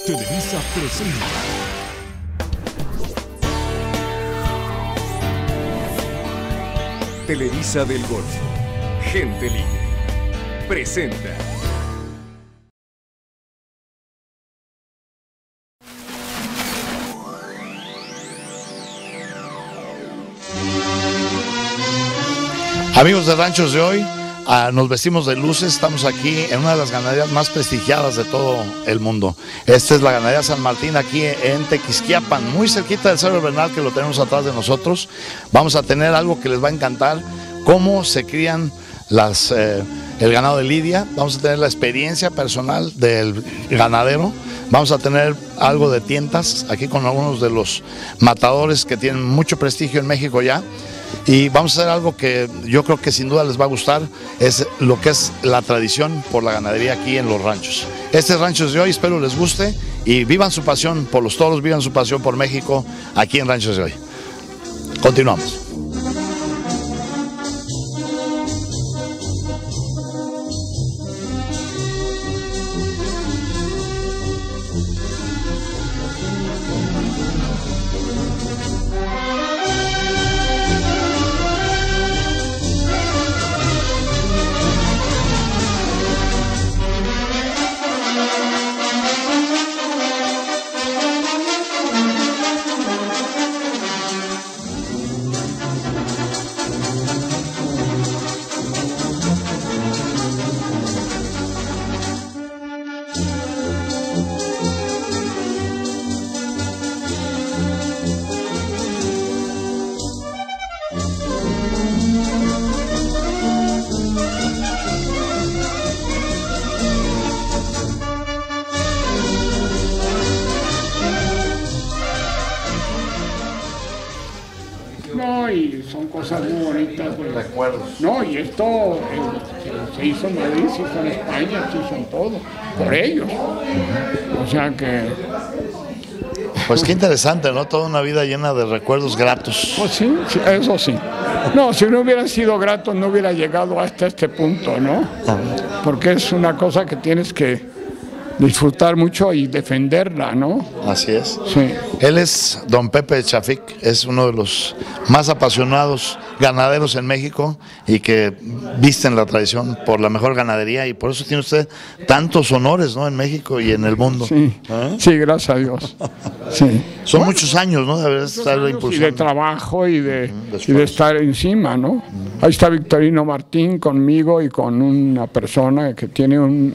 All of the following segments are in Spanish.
Televisa presenta. Televisa del Golfo, Gente Libre, presenta. Amigos de Ranchos de Hoy, nos vestimos de luces, estamos aquí en una de las ganaderías más prestigiadas de todo el mundo. Esta es la ganadería San Martín, aquí en Tequisquiapan, muy cerquita del Cerro Bernal, que lo tenemos atrás de nosotros. Vamos a tener algo que les va a encantar, cómo se crían el ganado de lidia. Vamos a tener la experiencia personal del ganadero. Vamos a tener algo de tientas aquí con algunos de los matadores que tienen mucho prestigio en México ya. Y vamos a hacer algo que yo creo que sin duda les va a gustar, es lo que es la tradición por la ganadería aquí en los ranchos. Este es Ranchos de Hoy, espero les guste y vivan su pasión por los toros, vivan su pasión por México aquí en Ranchos de Hoy. Continuamos. No, y son cosas muy bonitas. Pues. Recuerdos. No, y esto se hizo en Madrid, se hizo en España, se hizo en todo, por ellos. O sea que... Pues qué interesante, ¿no? Toda una vida llena de recuerdos gratos. Pues sí, eso sí. No, si no hubiera sido grato no hubiera llegado hasta este punto, ¿no? Porque es una cosa que tienes que disfrutar mucho y defenderla, ¿no? Así es. Sí. Él es don Pepe Chafic, es uno de los más apasionados ganaderos en México y que visten la tradición por la mejor ganadería, y por eso tiene usted tantos honores, ¿no? En México y en el mundo. Sí, sí, gracias a Dios. Sí. Son muchos años, ¿no? De haber estado impulsando. Y de trabajo y de estar encima, ¿no? Ahí está Victorino Martín conmigo y con una persona que tiene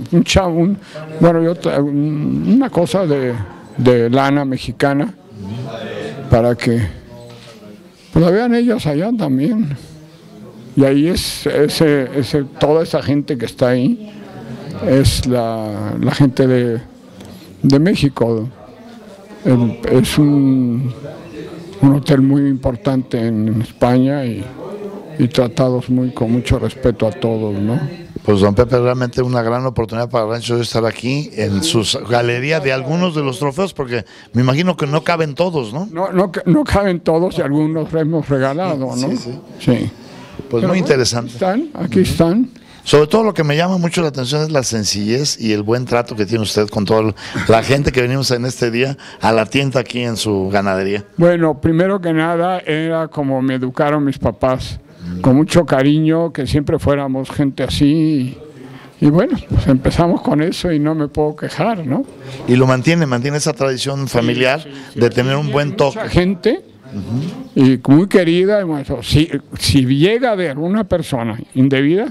una cosa de lana mexicana para que pues la vean ellos allá también. Y ahí es toda esa gente que está ahí, es la gente de México. Es un hotel muy importante en España y tratados con mucho respeto a todos, ¿no? Pues don Pepe, realmente una gran oportunidad para Rancho de estar aquí en sus galerías de algunos de los trofeos, porque me imagino que no caben todos, ¿no? No caben todos y algunos hemos regalado, ¿no? Sí. Pues pero muy interesante. Aquí están. Sobre todo lo que me llama mucho la atención es la sencillez y el buen trato que tiene usted con toda la gente que venimos en este día a la tienda aquí en su ganadería. Bueno, primero que nada era como me educaron mis papás, con mucho cariño, que siempre fuéramos gente así. Y bueno, pues empezamos con eso y no me puedo quejar, ¿no? Y lo mantiene esa tradición familiar de tener un buen toque. Mucha gente y muy querida. Y bueno, si llega a haber una persona indebida,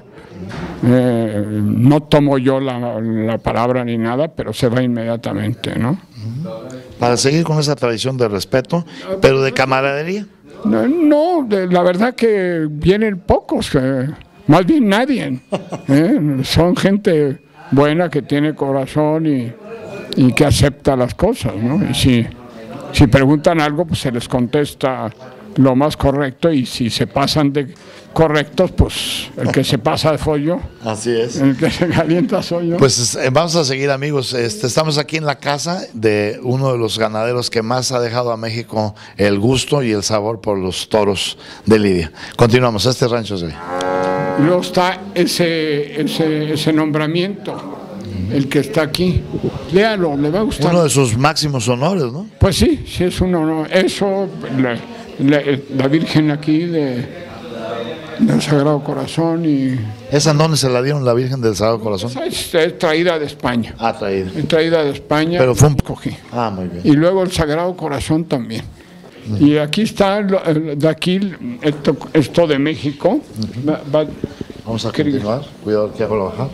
no tomo yo la palabra ni nada, pero se va inmediatamente, ¿no? Para seguir con esa tradición de respeto, pero de camaradería. No, la verdad que vienen pocos, más bien nadie. Son gente buena que tiene corazón y que acepta las cosas, ¿no? Y si preguntan algo, pues se les contesta lo más correcto, y si se pasan de correctos, pues el que se pasa soy yo. Así es. El que se calienta soy yo. Pues vamos a seguir, amigos. Estamos aquí en la casa de uno de los ganaderos que más ha dejado a México el gusto y el sabor por los toros de lidia. Continuamos, este rancho de hoy. Y luego está ese nombramiento, el que está aquí. léalo, le va a gustar. Uno de sus máximos honores, ¿no? Pues sí, sí es un honor. Eso, la Virgen aquí del Sagrado Corazón y... ¿Esa en dónde se la dieron, la Virgen del Sagrado Corazón? Esa es traída de España. Ah, traída. Es traída de España. Pero fue un... Cogí. Ah, muy bien. Y luego el Sagrado Corazón también. Y aquí está, de aquí, esto de México. Vamos a continuar. Cuidado que hago la bajada.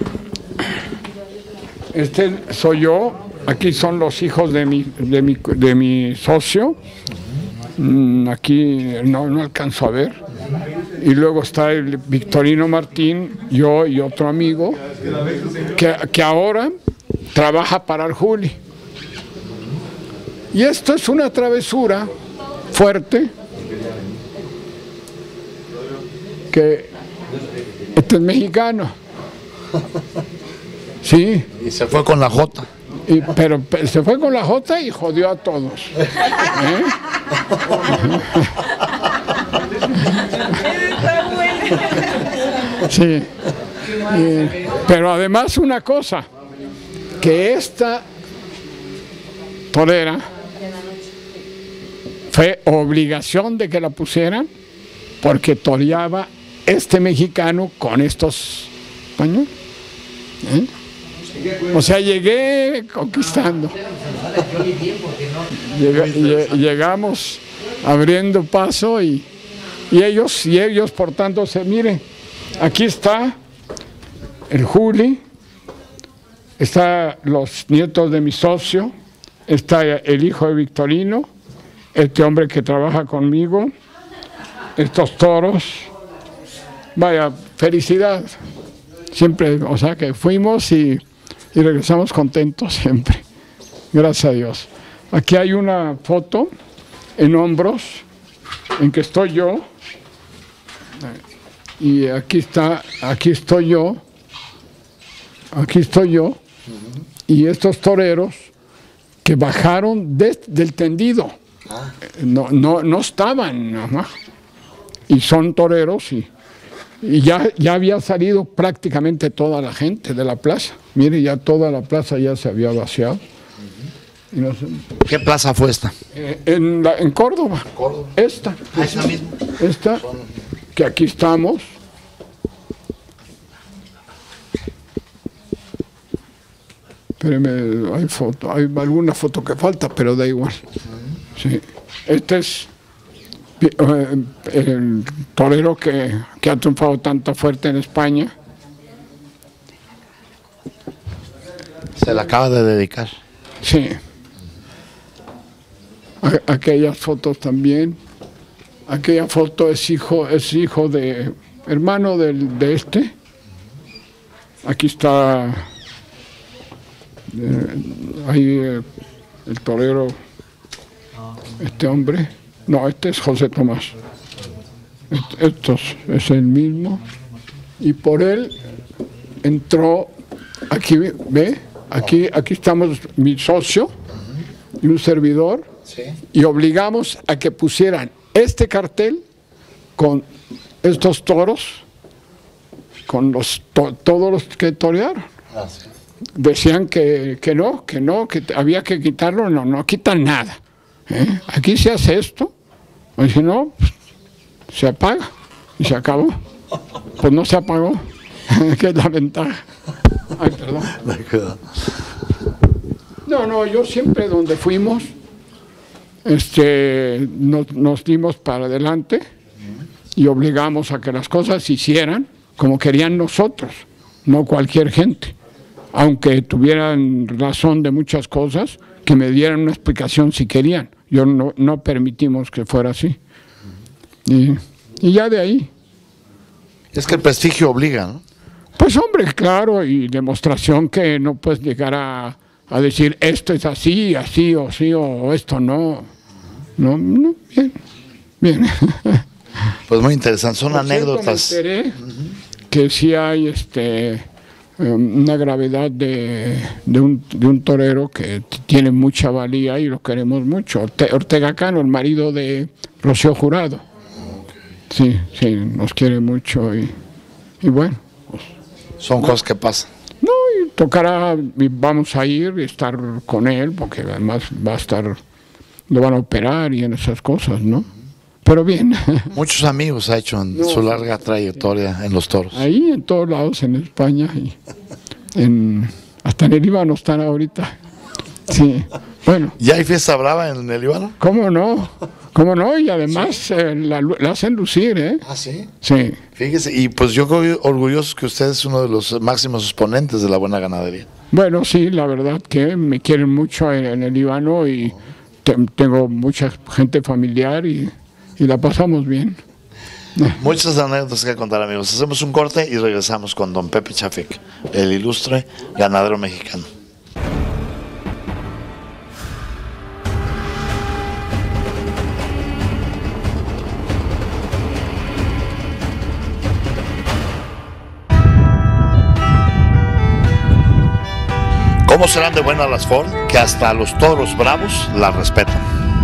Este soy yo. Aquí son los hijos de mi socio. Aquí no alcanzo a ver. Y luego está el Victorino Martín, yo y otro amigo, que ahora trabaja para el Juli. Y esto es una travesura fuerte, que este es mexicano. Sí. Y se fue con la Jota. Pero se fue con la Jota y jodió a todos. Sí. Pero además una cosa, que esta torera fue obligación de que la pusieran porque toreaba este mexicano con estos españoles. O sea, llegué conquistando. Llegamos abriendo paso y ellos portándose. Mire, aquí está el Juli, está los nietos de mi socio, está el hijo de Victorino, este hombre que trabaja conmigo, estos toros. Vaya, felicidad. Siempre, o sea que fuimos y regresamos contentos siempre. Gracias a Dios. Aquí hay una foto en hombros en que estoy yo. Y aquí estoy yo. Y estos toreros que bajaron del tendido. No estaban nada más. Y son toreros y ya había salido prácticamente toda la gente de la plaza. Mire, ya toda la plaza ya se había vaciado. Y no sé, ¿qué plaza fue esta? En Córdoba. Esta. Esa misma. Esta, que aquí estamos. Espérenme, hay alguna foto que falta, pero da igual. Sí. Este es el torero que ha triunfado tanto fuerte en España. Se la acaba de dedicar. Sí. Aquellas fotos también. Aquella foto es hijo de hermano de este. Aquí está ahí el torero, este hombre. No, este es José Tomás. Esto es el mismo. Y por él entró, aquí, ¿ve? Aquí estamos mi socio y un servidor. Sí. Y obligamos a que pusieran este cartel con estos toros, con todos los que torearon. Ah, sí. Decían que había que quitarlo. No quitan nada. Aquí se hace esto, o si no, se apaga y se acabó. Pues no se apagó, que es la ventaja. Ay, perdón. No, yo siempre donde fuimos, nos dimos para adelante y obligamos a que las cosas se hicieran como querían nosotros, no cualquier gente. Aunque tuvieran razón de muchas cosas, que me dieran una explicación si querían. Yo no permitimos que fuera así. Y ya de ahí. Es que el prestigio obliga, ¿no? Pues hombre, claro, y demostración que no puedes llegar a decir esto es así, o esto no. No, bien. Pues muy interesante, son anécdotas. Me enteré que sí hay una gravedad de un torero que tiene mucha valía y lo queremos mucho. Ortega Cano, el marido de Rocío Jurado. Sí, nos quiere mucho y bueno. Pues, son cosas que pasan. No, tocará, vamos a ir y estar con él, porque además va a estar, lo van a operar y en esas cosas, ¿no? Pero bien. Muchos amigos ha hecho en su larga trayectoria en los toros. Ahí en todos lados, en España, y hasta en el Líbano están ahorita. Sí, bueno. ¿Ya hay fiesta brava en el Líbano? ¿Cómo no? ¿Cómo no? Y además la hacen lucir, ¿eh? ¿Ah, sí? Sí. Fíjese, y pues yo creo orgulloso que usted es uno de los máximos exponentes de la buena ganadería. Bueno, sí, la verdad que me quieren mucho en el Líbano y tengo mucha gente familiar y la pasamos bien. Muchas anécdotas que contar, amigos. Hacemos un corte y regresamos con don Pepe Chafik, el ilustre ganadero mexicano. ¿Cómo serán de buenas las Ford? Que hasta los toros bravos las respetan.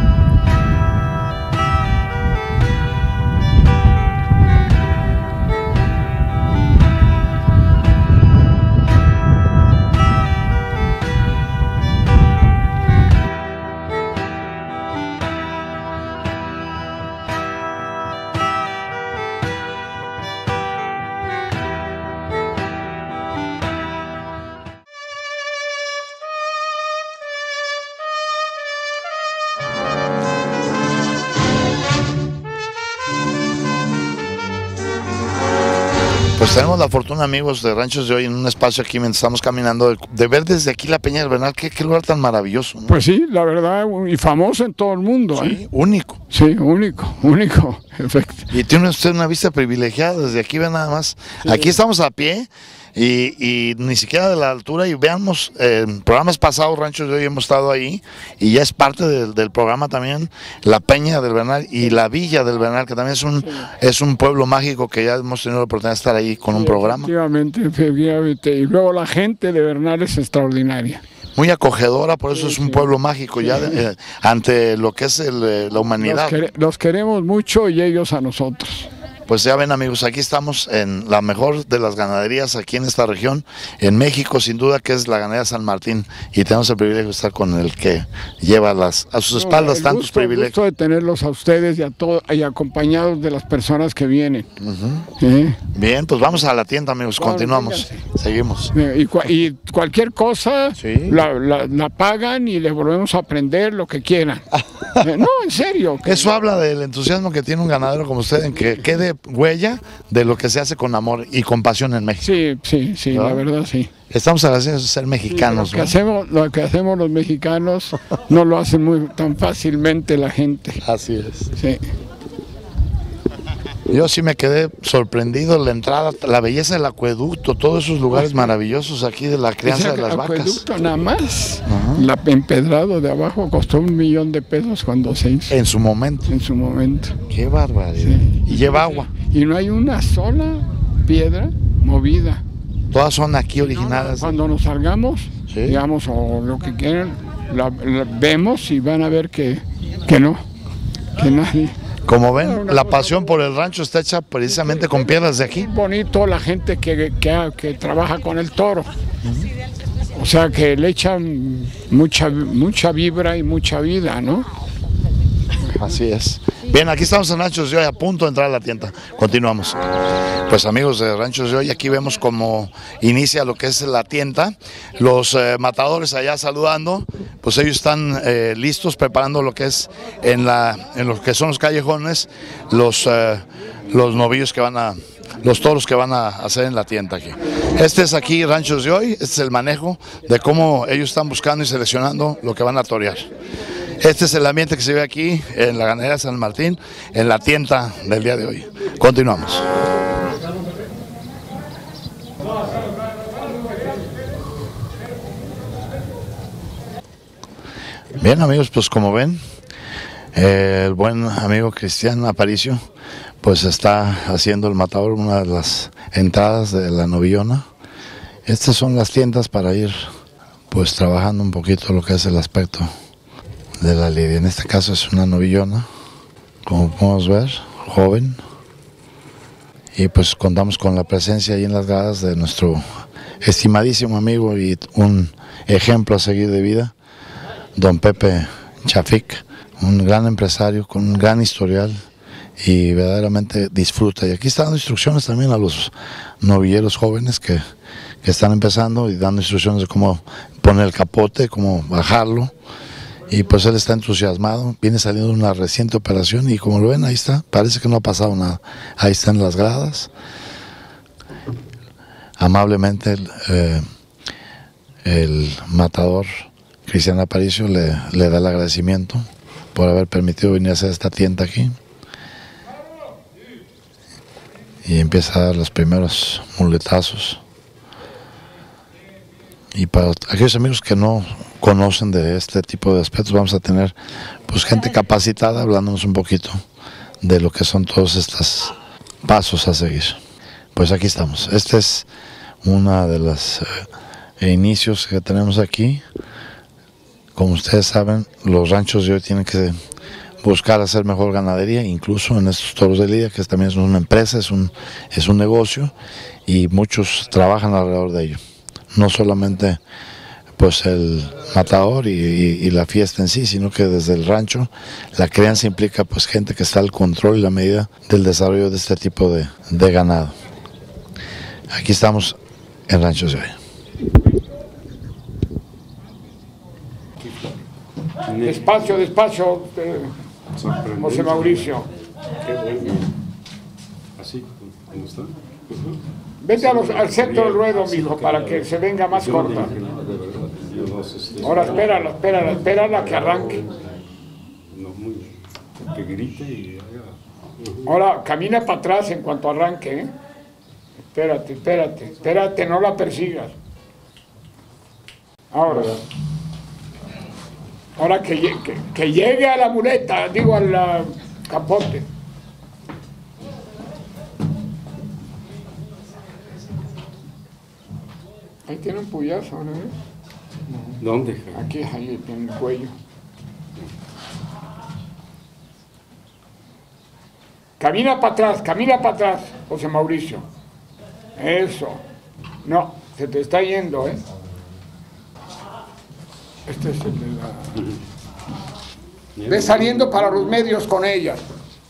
Pues tenemos la fortuna, amigos de Ranchos de Hoy, en un espacio aquí mientras estamos caminando, de ver desde aquí la Peña del Bernal. Qué lugar tan maravilloso, ¿no? Pues sí, la verdad, y famoso en todo el mundo. Sí, único. Sí, único, efecto. Y tiene usted una vista privilegiada, desde aquí ve nada más. Sí. Aquí estamos a pie y ni siquiera de la altura, y veamos, en programas pasados, Ranchos de Hoy, hemos estado ahí, y ya es parte del programa también, la Peña del Bernal y la Villa del Bernal, que también es un pueblo mágico que ya hemos tenido la oportunidad de estar ahí con un programa. Efectivamente, y luego la gente de Bernal es extraordinaria. Muy acogedora, por eso es un pueblo mágico ya ante lo que es la humanidad. Los queremos mucho y ellos a nosotros. Pues ya ven, amigos, aquí estamos en la mejor de las ganaderías aquí en esta región, en México, sin duda, que es la ganadería San Martín, y tenemos el privilegio de estar con el que lleva a sus espaldas tantos privilegios. El gusto de tenerlos a ustedes y acompañados de las personas que vienen. Bien, pues vamos a la tienda, amigos, continuamos, seguimos. Y cualquier cosa la pagan y les volvemos a aprender lo que quieran. No, en serio. Eso habla del entusiasmo que tiene un ganadero como usted, en que quede huella de lo que se hace con amor y con pasión en México. Sí, ¿no? La verdad sí. Estamos agradecidos de ser mexicanos. Sí, lo que hacemos los mexicanos no lo hacen tan fácilmente la gente. Así es. Sí. Yo sí me quedé sorprendido, la entrada, la belleza del acueducto, todos esos lugares maravillosos aquí de la crianza de las vacas. El acueducto nada más, la empedrado de abajo costó $1 millón cuando se hizo. En su momento. En su momento. Qué barbaridad. Sí. Y lleva agua. Y no hay una sola piedra movida. Todas son aquí originales. Cuando nos salgamos, digamos, o lo que quieran, la vemos y van a ver que no, que nadie. Como ven, la pasión por el rancho está hecha precisamente con piedras de aquí. Es bonito la gente que trabaja con el toro. O sea, que le echan mucha vibra y mucha vida, ¿no? Así es. Bien, aquí estamos en Ranchos de Hoy, a punto de entrar a la tienda. Continuamos. Pues amigos de Ranchos de Hoy, aquí vemos cómo inicia lo que es la tienda. Los matadores allá saludando, pues ellos están listos, preparando lo que es en lo que son los callejones, los novillos que van a... los toros que van a hacer en la tienda aquí. Este es aquí Ranchos de Hoy, este es el manejo de cómo ellos están buscando y seleccionando lo que van a torear. Este es el ambiente que se ve aquí en la ganadería San Martín, en la tienda del día de hoy. Continuamos. Bien, amigos, pues como ven, el buen amigo Cristian Aparicio pues está haciendo el matador una de las entradas de la novillona. Estas son las tiendas para ir pues trabajando un poquito lo que es el aspecto de la lidia. En este caso es una novillona, como podemos ver, joven, y pues contamos con la presencia ahí en las gradas de nuestro estimadísimo amigo y un ejemplo a seguir de vida, don Pepe Chafik, un gran empresario con un gran historial y verdaderamente disfruta. Y aquí está dando instrucciones también a los novilleros jóvenes que están empezando y dando instrucciones de cómo poner el capote, cómo bajarlo. Y pues él está entusiasmado, viene saliendo de una reciente operación y como lo ven ahí está, parece que no ha pasado nada. Ahí están las gradas. Amablemente el matador Cristian Aparicio le da el agradecimiento por haber permitido venir a hacer esta tienda aquí. Y empieza a dar los primeros muletazos. Y para aquellos amigos que no conocen de este tipo de aspectos, vamos a tener pues gente capacitada hablándonos un poquito de lo que son todos estos pasos a seguir. Pues aquí estamos. Este es uno de los inicios que tenemos aquí. Como ustedes saben, los ranchos de hoy tienen que buscar hacer mejor ganadería, incluso en estos toros de lidia, que también es una empresa, es un negocio, y muchos trabajan alrededor de ello. No solamente pues el matador y la fiesta en sí, sino que desde el rancho la crianza implica pues gente que está al control y la medida del desarrollo de este tipo de ganado. Aquí estamos en Ranchos de hoy. Despacio, despacio, José Mauricio. Qué bueno. Así, ¿cómo está? Vete al centro del ruedo, mijo, para que se venga más corta. Ahora espérala que arranque. No, muy que grite y haga. Ahora camina para atrás en cuanto arranque, ¿eh? Espérate, no la persigas. Ahora que llegue a la muleta, digo al capote. Ahí tiene un puyazo, ¿no? ¿Dónde? Aquí, ahí tiene el cuello. Camina para atrás, José Mauricio. Eso. No, se te está yendo, ¿eh? Este es el de la... Ve saliendo para los medios con ella.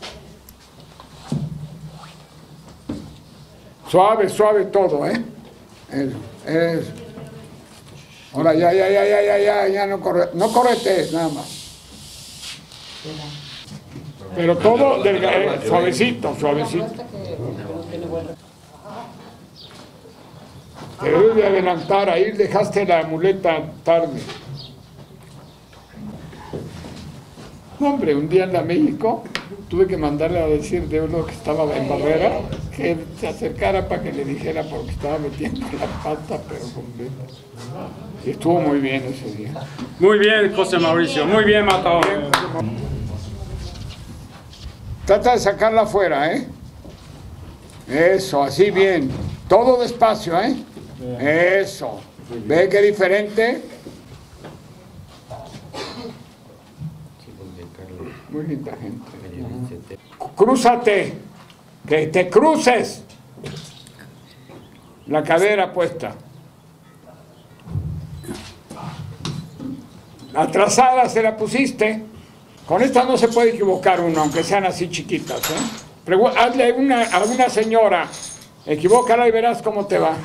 Suave todo, ¿eh? Eso. Ahora ya no corretees nada más. Pero todo suavecito. Te debes de adelantar, ahí dejaste la muleta tarde. Hombre, un día en la México tuve que mandarle a decir de uno que estaba en Barrera que se acercara para que le dijera porque estaba metiendo la pata, pero completa. Y estuvo muy bien ese día. Muy bien, José Mauricio, muy bien, matador. Trata de sacarla afuera, ¿eh? Eso, así bien. Todo despacio, ¿eh? Eso. ¿Ve qué diferente? Muy linda gente. Crúzate. Que te cruces. La cadera puesta. La trazada se la pusiste. Con esta no se puede equivocar uno, aunque sean así chiquitas, ¿eh? Hazle a una señora, equivócala y verás cómo te va.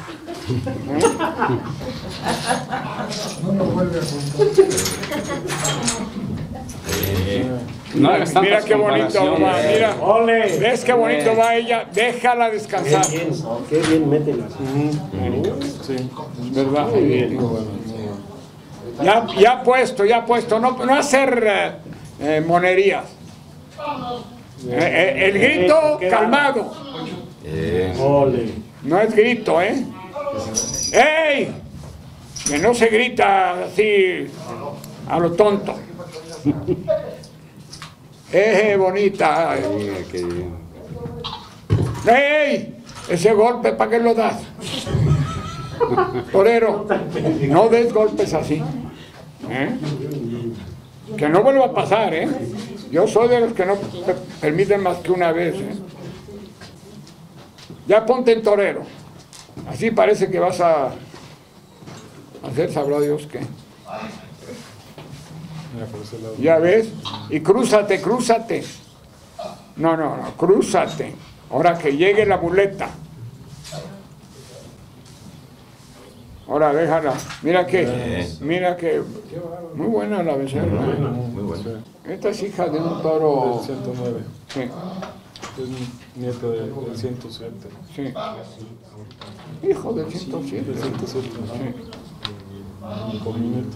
No, mira qué bonito va, mira. ¿Ves qué bonito va ella? Déjala descansar. Qué bien métela. Sí, ¿verdad? Ya puesto, no hacer monerías. El grito calmado. No es grito, ¿eh? ¡Ey! Que no se grita así a lo tonto. Bonita. ¡Ey! Ese golpe, ¿para qué lo das? Torero, no des golpes así. Que no vuelva a pasar, ¿eh? Yo soy de los que no permiten más que una vez, ¿eh? Ya ponte en torero. Así parece que vas a hacer sabrá Dios qué. ¿Ya ves? Y crúzate, crúzate. No, crúzate. Ahora que llegue la muleta. Ahora déjala. Mira que muy buena la becerra. Muy bueno. Esta es hija de un toro. Del 109. Sí, Es nieto del 107. sí. Hijo del 107. Del 107. Sí. Con mi nieto.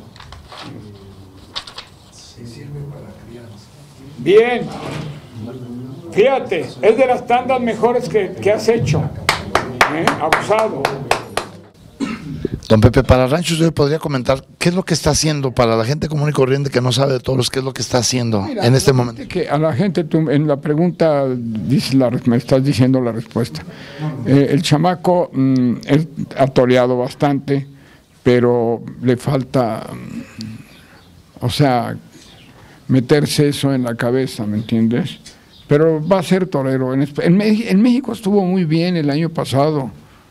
Bien. Fíjate, es de las tandas mejores que has hecho. Abusado. Don Pepe, para Ranchos de hoy podría comentar qué es lo que está haciendo para la gente común y corriente que no sabe de toros, qué es lo que está haciendo en este momento. Que a la gente, tú, en la pregunta dices me estás diciendo la respuesta. El chamaco ha toreado bastante, pero le falta, o sea, meterse eso en la cabeza, ¿me entiendes? Pero va a ser torero. En México estuvo muy bien el año pasado.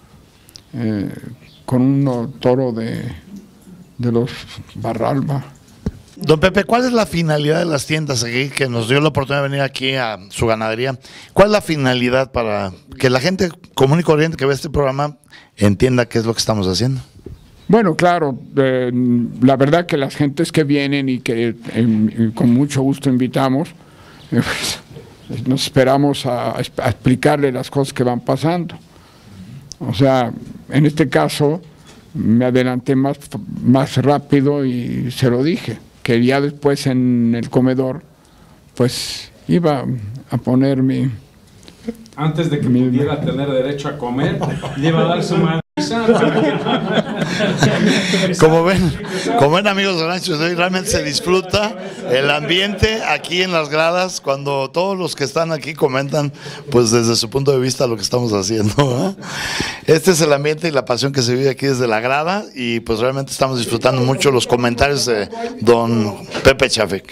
Con un toro de los Barralba. Don Pepe, ¿cuál es la finalidad de las tiendas aquí que nos dio la oportunidad de venir aquí a su ganadería? ¿Cuál es la finalidad para que la gente común y corriente que ve este programa entienda qué es lo que estamos haciendo? Bueno, claro, la verdad que las gentes que vienen y que con mucho gusto invitamos, pues, nos esperamos a explicarle las cosas que van pasando. O sea, en este caso me adelanté más rápido y se lo dije, que ya después en el comedor pues iba a poner mi... Antes de que pudiera tener derecho a comer, le iba a dar su madriza para que... Como ven amigos de Ranchos de hoy, realmente se disfruta el ambiente aquí en las gradas cuando todos los que están aquí comentan pues desde su punto de vista lo que estamos haciendo, ¿eh? Este es el ambiente y la pasión que se vive aquí desde la grada y pues realmente estamos disfrutando mucho los comentarios de don Pepe Chafik.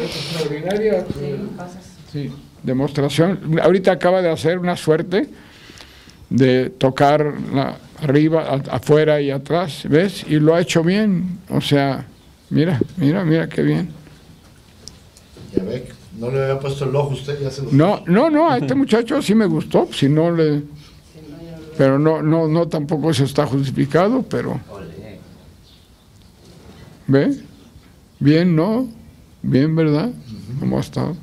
Sí, demostración. Ahorita acaba de hacer una suerte de tocar arriba, afuera y atrás, ¿ves? Y lo ha hecho bien, o sea, mira qué bien. Ya ve, no le había puesto el ojo usted, ya se lo... No, a este muchacho sí me gustó, si no le... Pero no tampoco eso está justificado, pero... ¿Ve? Bien, ¿no? Bien, ¿verdad? ¿Cómo ha estado?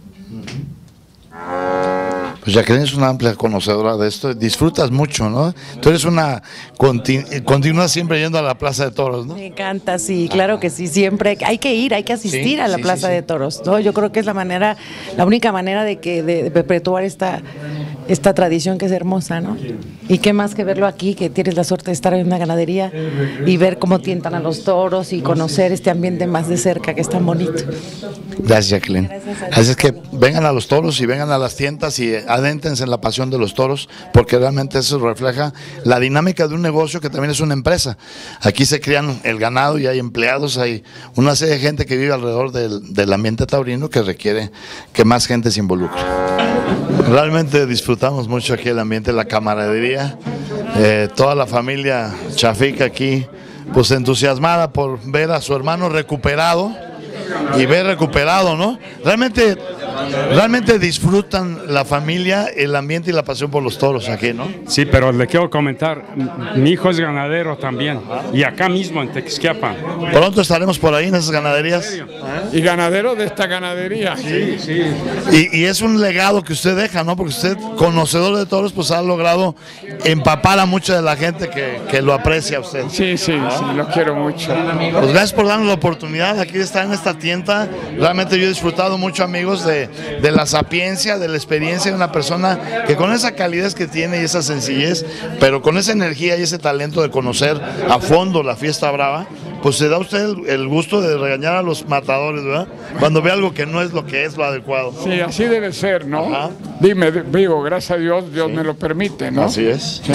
Pues Jacqueline es una amplia conocedora de esto, disfrutas mucho, ¿no? Tú eres una, continúas siempre yendo a la Plaza de Toros, ¿no? Me encanta, sí, claro que sí, siempre hay que ir, hay que asistir a la Plaza de Toros, ¿no? Yo creo que es la única manera de perpetuar esta tradición que es hermosa, ¿no? Y qué más que verlo aquí, que tienes la suerte de estar en una ganadería y ver cómo tientan a los toros y conocer este ambiente más de cerca que es tan bonito. Gracias, Jacqueline. Así es que vengan a los toros y vengan a las tiendas y adéntrense en la pasión de los toros, porque realmente eso refleja la dinámica de un negocio que también es una empresa. Aquí se crían el ganado y hay empleados, hay una serie de gente que vive alrededor del ambiente taurino que requiere que más gente se involucre. Realmente disfrutamos mucho aquí el ambiente, la camaradería, toda la familia Chafik aquí, pues entusiasmada por ver a su hermano recuperado y ver recuperado, ¿no? Realmente disfrutan la familia, el ambiente y la pasión por los toros aquí, ¿no? Sí, pero le quiero comentar, mi hijo es ganadero también, y acá mismo en Tequisquiapan. Pronto estaremos por ahí en esas ganaderías. Y ganadero de esta ganadería. Sí, sí. Y es un legado que usted deja, ¿no? Porque usted, conocedor de toros, pues ha logrado empapar a mucha de la gente que lo aprecia a usted. Sí, lo quiero mucho. Pues gracias por darnos la oportunidad aquí de estar en esta tienda. Realmente yo he disfrutado mucho, amigos, de la sapiencia, de la experiencia de una persona que con esa calidez que tiene y esa sencillez, pero con esa energía y ese talento de conocer a fondo la fiesta brava, pues se da usted el gusto de regañar a los matadores, ¿verdad? Cuando ve algo que no es lo que es lo adecuado. Sí, así debe ser, ¿no? Ajá. Digo, gracias a Dios, Dios me lo permite, ¿no? Así es. Sí.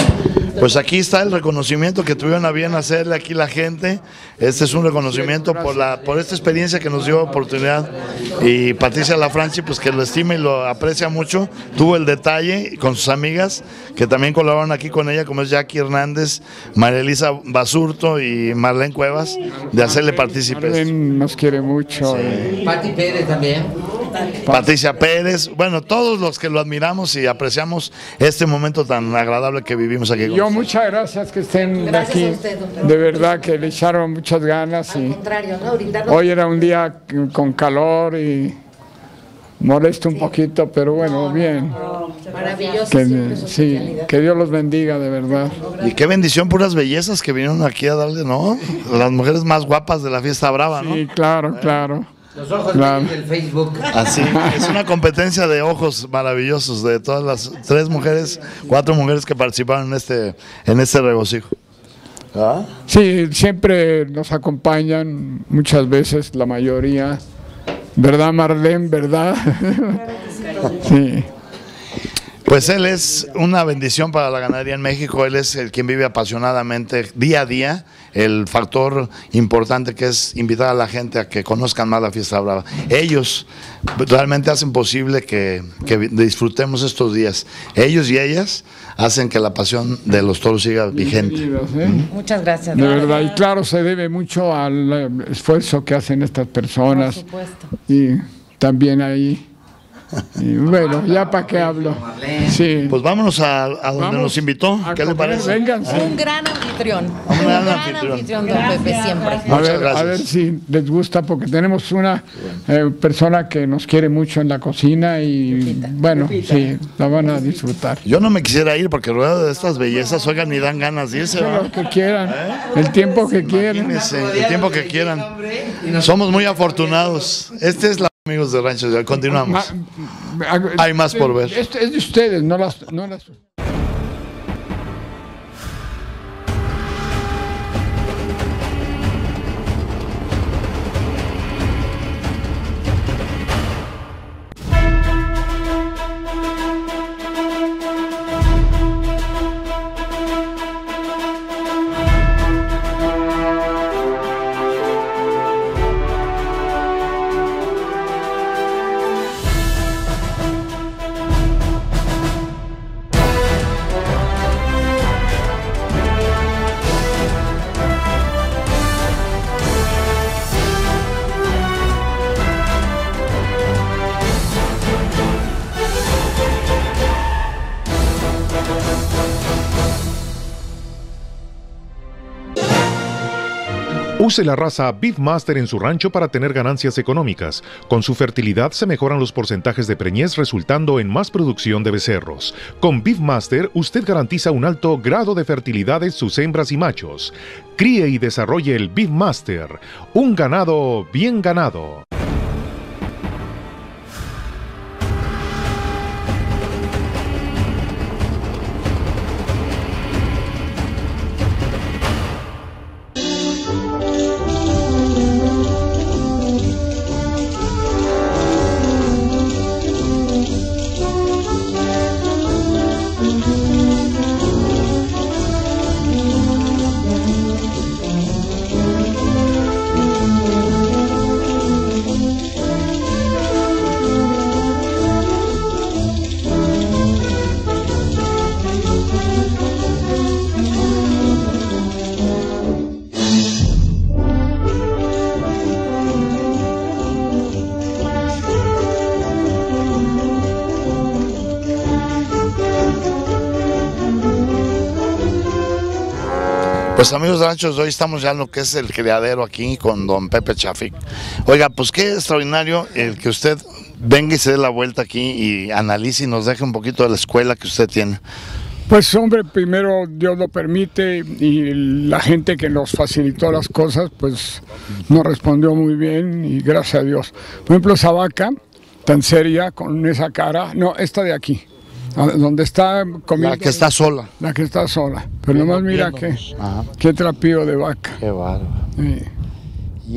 Pues aquí está el reconocimiento que tuvieron a bien hacerle aquí la gente. Este es un reconocimiento por esta experiencia que nos dio oportunidad. Y Patricia Lafranchi, pues que lo estima y lo aprecia mucho, tuvo el detalle con sus amigas que también colaboraron aquí con ella, como es Jackie Hernández, María Elisa Basurto y Marlene Cuevas, de hacerle partícipes. Marlene nos quiere mucho. Sí. Pati Pérez también. Patricia Pérez, bueno, todos los que lo admiramos y apreciamos este momento tan agradable que vivimos aquí. Yo muchas gracias que estén Gracias aquí, a usted, don Pedro. de verdad que le echaron muchas ganas Al y contrario, ¿no? Brindarnos hoy era un día con calor y molesto un poquito, pero bueno, bien. maravilloso Que, siempre su sí, hospitalidad. que Dios los bendiga, de verdad. Y qué bendición, puras bellezas que vinieron aquí a darle, ¿no? Las mujeres más guapas de la fiesta brava, ¿no? Sí, claro, claro. Los ojos Claro. del Facebook. Así, es una competencia de ojos maravillosos de todas las 4 mujeres que participaron en este regocijo. ¿Ah? Sí, siempre nos acompañan, muchas veces, la mayoría. ¿Verdad, Marlene? ¿Verdad? Sí. Pues él es una bendición para la ganadería en México, él es el quien vive apasionadamente día a día el factor importante que es invitar a la gente a que conozcan más la fiesta brava. Ellos realmente hacen posible que disfrutemos estos días. Ellos y ellas hacen que la pasión de los toros siga vigente. Bienvenidos, ¿eh? Muchas gracias. De verdad, y claro, se debe mucho al esfuerzo que hacen estas personas. Por supuesto. Y también ahí. Y bueno, ya para qué hablo. Sí. Pues vámonos a donde Vamos nos invitó. a ¿Qué le comer, parece? vénganse. Un gran anfitrión. Un gran Don Pepe, siempre. Muchas gracias. A ver si les gusta, porque tenemos una persona que nos quiere mucho en la cocina y bueno, sí, la van a disfrutar. Yo no me quisiera ir porque rodeado de estas bellezas, oigan, ni dan ganas de irse. Lo ¿no? que quieran, el tiempo que quieran. Imagínense, el tiempo que quieran. Somos muy afortunados. Este es la amigos de Rancho de Hoy. Continuamos. Hay más por ver. Esto es de ustedes, no las. Use la raza Beefmaster en su rancho para tener ganancias económicas. Con su fertilidad se mejoran los porcentajes de preñez, resultando en más producción de becerros. Con Beefmaster usted garantiza un alto grado de fertilidad en sus hembras y machos. Críe y desarrolle el Beefmaster, un ganado bien ganado. Pues amigos de Ranchos, hoy estamos ya en lo que es el criadero aquí con don Pepe Chafik. Oiga, pues qué extraordinario el que usted venga y se dé la vuelta aquí y analice y nos deje un poquito de la escuela que usted tiene. Pues hombre, primero Dios lo permite y la gente que nos facilitó las cosas pues nos respondió muy bien y gracias a Dios. Por ejemplo, esa vaca tan seria con esa cara, no, esta de aquí, donde está comiendo. La que está sola. La que está sola, pero nomás mira qué trapío de vaca. Qué bárbaro. Sí. ¿Y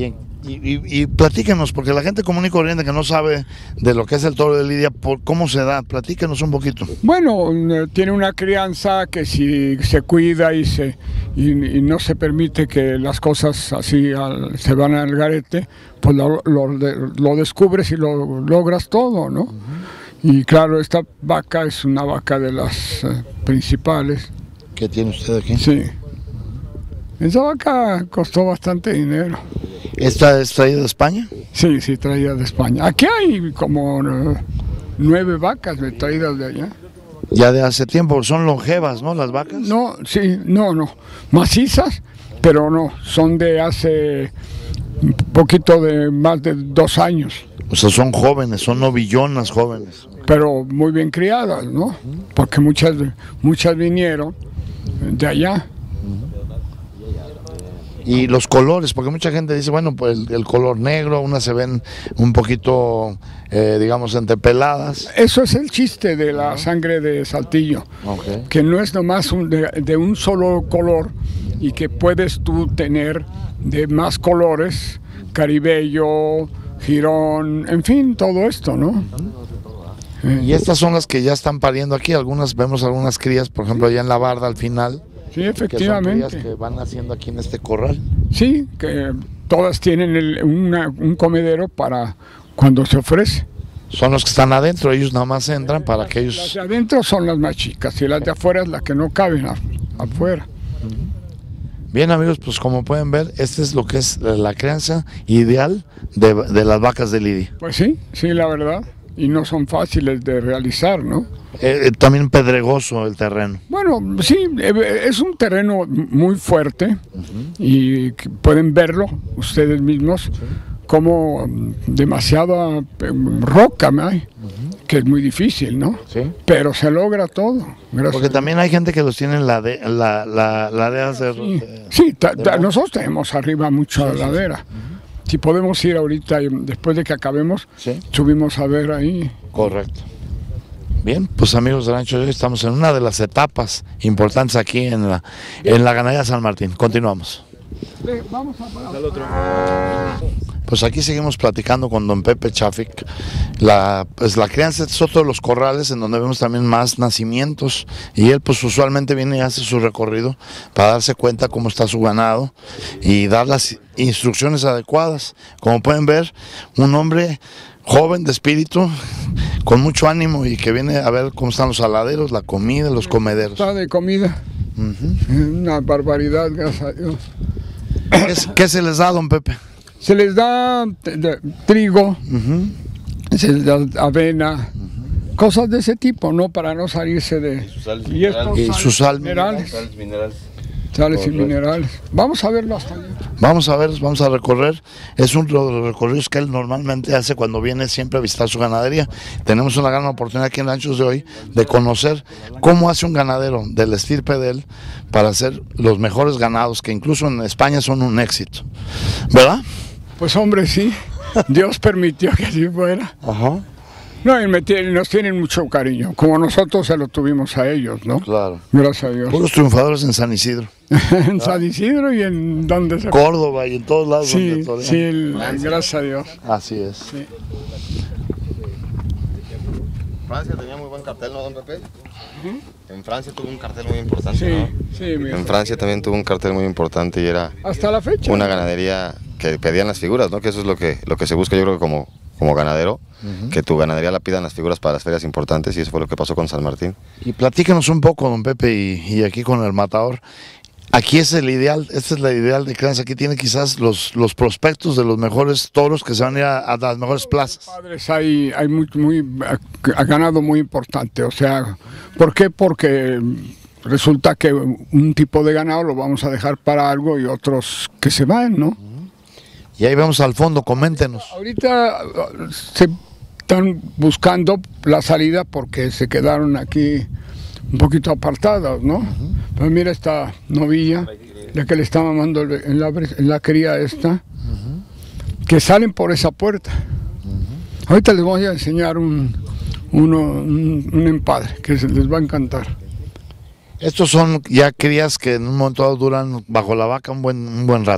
Y platíquenos, porque la gente común y corriente que no sabe de lo que es el toro de Lidia, ¿cómo se da? Platíquenos un poquito. Bueno, tiene una crianza que si se cuida y no se permite que las cosas así se van al garete, pues lo descubres y lo logras todo, ¿no? Y claro, esta vaca es una vaca de las principales. ¿Qué tiene usted aquí? Sí. Esa vaca costó bastante dinero. ¿Esta es traída de España? Sí, sí, traída de España. Aquí hay como 9 vacas traídas de allá. Ya de hace tiempo, son longevas, ¿no? Las vacas. No, sí, no, macizas, pero no, son de hace un poquito de más de 2 años. O sea, son jóvenes, son novillonas jóvenes. Pero muy bien criadas, ¿no? Porque muchas vinieron de allá. Y los colores, porque mucha gente dice, bueno, pues el color negro, unas se ven un poquito, digamos, entepeladas. Eso es el chiste de la sangre de Saltillo, que no es nomás de un solo color y que puedes tú tener de más colores, caribello, girón, en fin, todo esto, ¿no? Y estas son las que ya están pariendo aquí, vemos algunas crías, por ejemplo, allá en la barda al final. Sí, efectivamente. Que son crías que van haciendo aquí en este corral. Sí, que todas tienen un comedero para cuando se ofrece. Son los que están adentro, ellos nada más entran para que ellos... Las de adentro son las más chicas y las de afuera es las que no caben afuera. Bien, amigos, pues como pueden ver, este es lo que es la crianza ideal de las vacas de Lidia. Pues sí, la verdad. Y no son fáciles de realizar, ¿no? También pedregoso el terreno. Bueno, sí, es un terreno muy fuerte y pueden verlo ustedes mismos como demasiada roca hay, que es muy difícil, ¿no? Sí. Pero se logra todo. Porque también hay gente que los tiene en la ladera. Sí, nosotros tenemos arriba mucha ladera. Si podemos ir ahorita, después de que acabemos, subimos a ver ahí. Correcto. Bien, pues amigos del Rancho de hoy, estamos en una de las etapas importantes aquí en la ganadería San Martín. Continuamos. Vamos al otro. Pues aquí seguimos platicando con don Pepe Chafik. La crianza es otro de los corrales en donde vemos también más nacimientos, y él pues usualmente viene y hace su recorrido para darse cuenta cómo está su ganado y dar las instrucciones adecuadas. Como pueden ver, un hombre joven de espíritu, con mucho ánimo, y que viene a ver cómo están los aladeros, la comida, los comederos. Está de comida. Una barbaridad, gracias a Dios. ¿Qué se les da, don Pepe? Se les da trigo, se les da avena, cosas de ese tipo, ¿no? Para no salirse de... sus sales minerales. Sales y minerales. Vamos a verlo hasta allá. Vamos a recorrer. Es uno de los recorridos que él normalmente hace cuando viene siempre a visitar su ganadería. Tenemos una gran oportunidad aquí en Ranchos de hoy de conocer cómo hace un ganadero del estirpe de él para hacer los mejores ganados, que incluso en España son un éxito, ¿verdad? Pues hombre, sí. Dios permitió que así fuera. Ajá. No, y nos tienen mucho cariño, como nosotros se lo tuvimos a ellos, ¿no? Claro. Gracias a Dios. Puros triunfadores en San Isidro. En San Isidro y en donde se... Córdoba y en todos lados. Sí, gracias a Dios. Así es. Sí. Francia tenía muy buen cartel, ¿no, don Pepe? En Francia tuvo un cartel muy importante, ¿no? Sí, en Francia también tuvo un cartel muy importante y era... Hasta la fecha. Una ganadería que pedían las figuras, ¿no? Que eso es lo que se busca, yo creo que como ganadero, que tu ganadería la pidan las figuras para las ferias importantes, y eso fue lo que pasó con San Martín. Y platícanos un poco, don Pepe, y aquí con el matador. Aquí es el ideal, esta es la ideal de crianza. Aquí tiene quizás los prospectos de los mejores toros que se van a ir a las mejores plazas. Padres, hay ha ganado muy importante, o sea, ¿por qué? Porque resulta que un tipo de ganado lo vamos a dejar para algo y otros que se van, ¿no? Y ahí vemos al fondo, coméntenos. Ahorita se están buscando la salida porque se quedaron aquí un poquito apartados, ¿no? Pues mira esta novilla, la que le está mamando en la cría esta, que salen por esa puerta. Ahorita les voy a enseñar un empadre que les va a encantar. Estos son ya crías que en un momento dado duran bajo la vaca un buen rato, ¿no?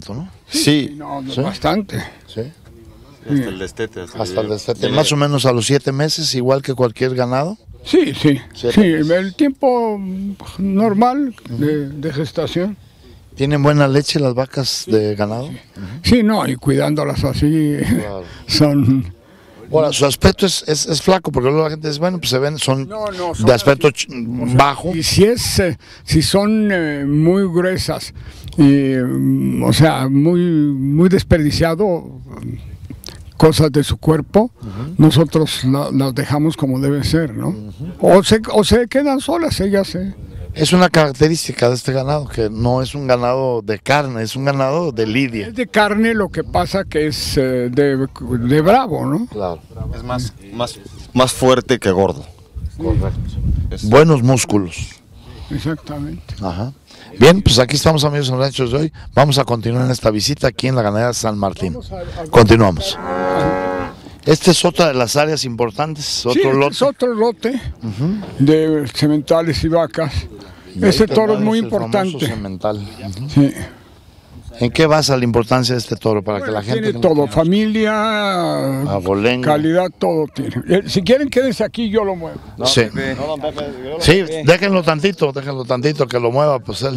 Sí. No, ¿Sí? bastante. Sí. Hasta el destete. Hasta el destete. Más o menos a los 7 meses, igual que cualquier ganado. Sí, sí. 7 Sí, meses. el tiempo normal de gestación. ¿Tienen buena leche las vacas de ganado? Sí, no, y cuidándolas así son... Ahora, su aspecto es flaco, porque luego la gente dice, bueno, pues se ven, son, No, son de aspecto bajo. Y si son muy gruesas y, o sea, muy desperdiciado cosas de su cuerpo, nosotros las dejamos como debe ser, ¿no? O se quedan solas ellas, Es una característica de este ganado, que no es un ganado de carne, es un ganado de lidia. Es de carne, lo que pasa que es de bravo, ¿no? Claro. Es más fuerte que gordo. Correcto. Buenos músculos. Exactamente. Ajá. Bien, pues aquí estamos, amigos en Ranchos de hoy. Vamos a continuar en esta visita aquí en la ganadería San Martín. Continuamos. Esta es otra de las áreas importantes, otro Sí, lote. es otro lote de sementales y vacas. Y ahí Ese toro es tenemos muy el famoso importante. semental. Sí. ¿En qué basa la importancia de este toro? Para que la gente... Tiene que no todo, conoce- familia, Abolengo. calidad, todo tiene. Si quieren, quédense aquí, yo lo muevo. Sí. Sí, déjenlo tantito, que lo mueva, pues él.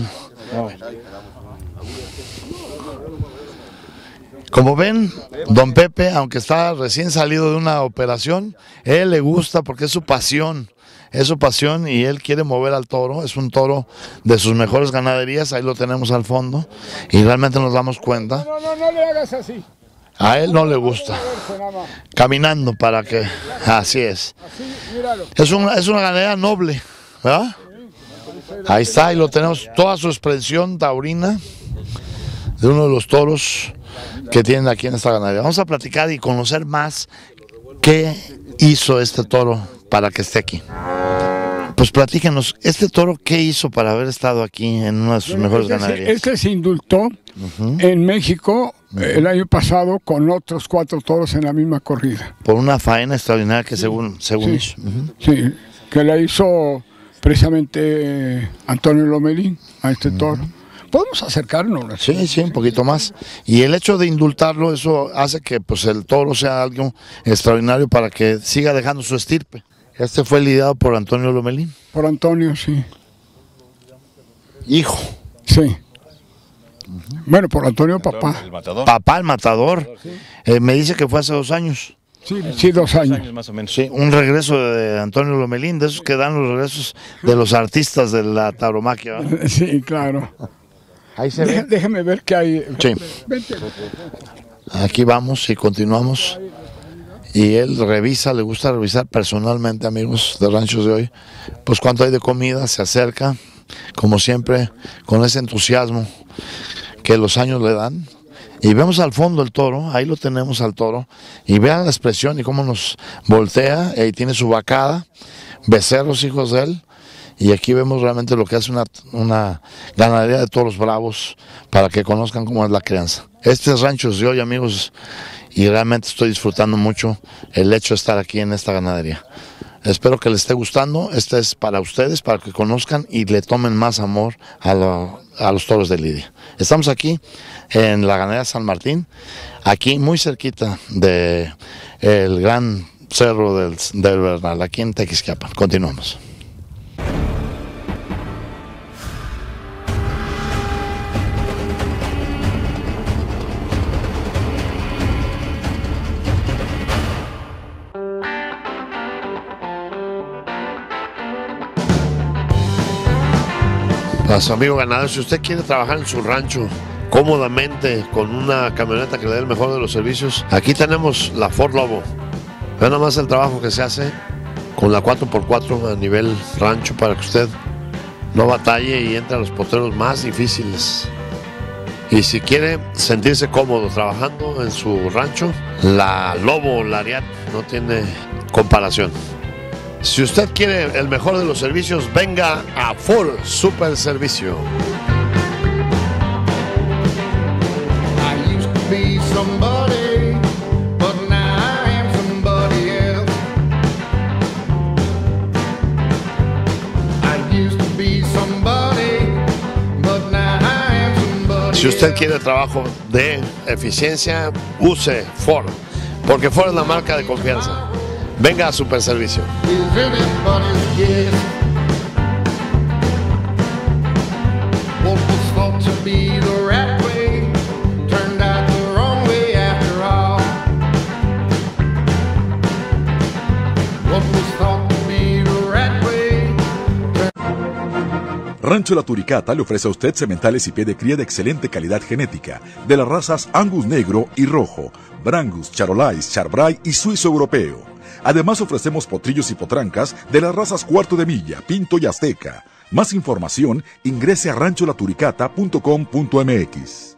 Como ven, don Pepe, aunque está recién salido de una operación, él le gusta porque es su pasión y él quiere mover al toro. Es un toro de sus mejores ganaderías, ahí lo tenemos al fondo y realmente nos damos cuenta. No le hagas así. A él no le gusta, caminando para que, así es. Míralo. Es una ganadería noble, ¿verdad? Ahí está, y lo tenemos, toda su expresión taurina de uno de los toros que tienen aquí en esta ganadería. Vamos a platicar y conocer más qué hizo este toro para que esté aquí. Pues platíquenos, este toro, ¿qué hizo para haber estado aquí en una de sus mejores ganaderías? Este se indultó en México el año pasado con otros 4 toros en la misma corrida. Por una faena extraordinaria que según hizo. Sí, que la hizo precisamente Antonio Lomelín a este toro. Podemos acercarnos. Sí, un poquito más. Y el hecho de indultarlo, eso hace que pues el toro sea algo extraordinario para que siga dejando su estirpe. Este fue lidiado por Antonio Lomelín. Por Antonio, sí. Hijo. Sí. Bueno, por Antonio, papá. Papá, el matador. Me dice que fue hace 2 años. Sí, 2 años. más o menos. Sí, un regreso de Antonio Lomelín, de esos que dan los regresos de los artistas de la tauromaquia, ¿verdad? Sí, claro. Ahí se ve. Déjame ver qué hay. Sí. Vente. Aquí vamos y continuamos. Y él revisa, le gusta revisar personalmente, amigos de Ranchos de hoy, pues cuánto hay de comida, se acerca, como siempre, con ese entusiasmo que los años le dan. Y vemos al fondo el toro, ahí lo tenemos al toro, y vean la expresión y cómo nos voltea, y tiene su vacada, becerros hijos de él, y aquí vemos realmente lo que hace una ganadería de toros bravos, para que conozcan cómo es la crianza. Este es Ranchos de hoy, amigos, y realmente estoy disfrutando mucho el hecho de estar aquí en esta ganadería. Espero que les esté gustando. Este es para ustedes, para que conozcan y le tomen más amor a los toros de lidia. Estamos aquí en la ganadería San Martín, aquí muy cerquita de el gran cerro del Bernal, aquí en Tequisquiapan. Continuamos. Para su amigo ganadero, si usted quiere trabajar en su rancho cómodamente con una camioneta que le dé el mejor de los servicios, aquí tenemos la Ford Lobo. Vean nada más el trabajo que se hace con la 4x4 a nivel rancho para que usted no batalle y entre a los potreros más difíciles. Y si quiere sentirse cómodo trabajando en su rancho, la Lobo Lariat no tiene comparación. Si usted quiere el mejor de los servicios, venga a Ford Super Servicio. Si usted quiere trabajo de eficiencia, use Ford, porque Ford es la marca de confianza. Venga a Super Servicio. Rancho La Turicata le ofrece a usted sementales y pie de cría de excelente calidad genética, de las razas Angus Negro y Rojo, Brangus, Charolais, Charbray y Suizo Europeo. Además ofrecemos potrillos y potrancas de las razas Cuarto de Milla, Pinto y Azteca. Más información, ingrese a rancholaturicata.com.mx.